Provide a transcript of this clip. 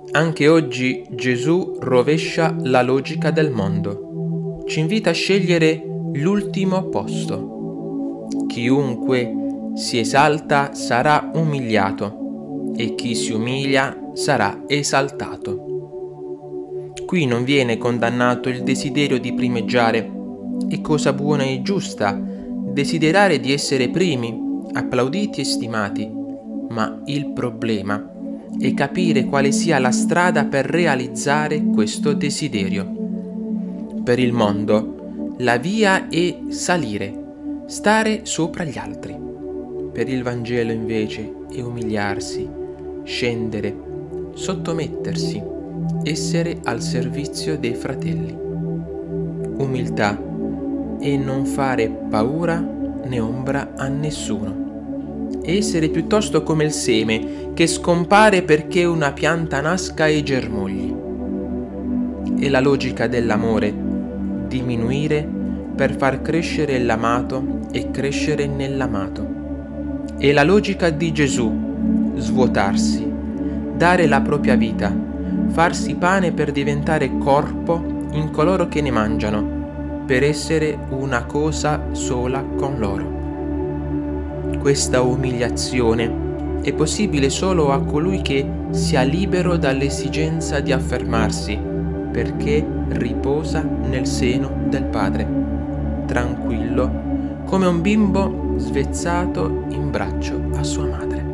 Anche oggi Gesù rovescia la logica del mondo. Ci invita a scegliere l'ultimo posto. Chiunque si esalta sarà umiliato e chi si umilia sarà esaltato. Qui non viene condannato il desiderio di primeggiare. È cosa buona e giusta desiderare di essere primi, applauditi e stimati, ma il problema è capire quale sia la strada per realizzare questo desiderio. Per il mondo, la via è salire, stare sopra gli altri. Per il Vangelo invece è umiliarsi, scendere, sottomettersi, essere al servizio dei fratelli. Umiltà è non fare paura né ombra a nessuno. Essere piuttosto come il seme che scompare perché una pianta nasca e germogli. È la logica dell'amore, diminuire per far crescere l'amato e crescere nell'amato. È la logica di Gesù, svuotarsi, dare la propria vita, farsi pane per diventare corpo in coloro che ne mangiano, per essere una cosa sola con loro. Questa umiliazione è possibile solo a colui che sia libero dall'esigenza di affermarsi, perché riposa nel seno del Padre, tranquillo come un bimbo svezzato in braccio a sua madre.